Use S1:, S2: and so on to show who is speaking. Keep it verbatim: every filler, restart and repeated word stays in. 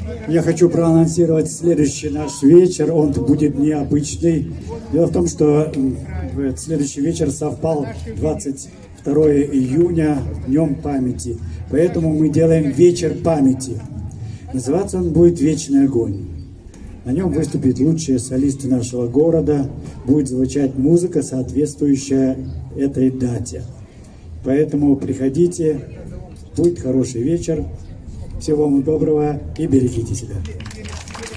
S1: Я хочу проанонсировать следующий наш вечер. Он будет необычный. Дело в том, что следующий вечер совпал двадцать второго июня, Днем памяти. Поэтому мы делаем вечер памяти. Называться он будет «Вечный огонь». На нем выступят лучшие солисты нашего города. Будет звучать музыка, соответствующая этой дате. Поэтому приходите. Будет хороший вечер. Всего вам доброго и берегите себя.